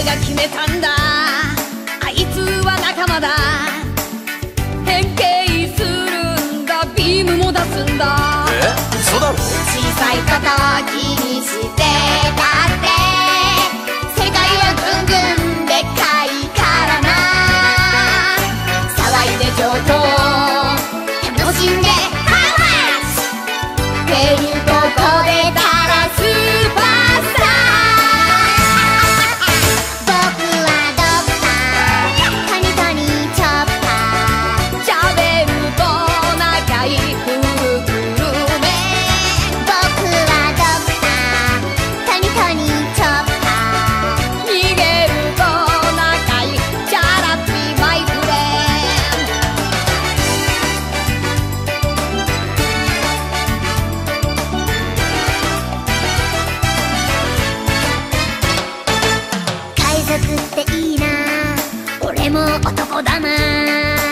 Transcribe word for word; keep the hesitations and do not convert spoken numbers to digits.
が決めたんだ。あいつは仲間だ。変形するんだ。ビームも出すんだ。 え、嘘だろ。 小さいことを気にしてたって世界はぐんぐんでっかいからな。騒いで上等楽しんでハウマッチ出るここでたらスーパースター。僕はドクタートニトニチョッパー。しゃべると仲いいふるふるめ。僕はドクタートニトニチョッパー。逃げると仲いいチャラッピマイフレンド。海賊っていいな、俺も男だな。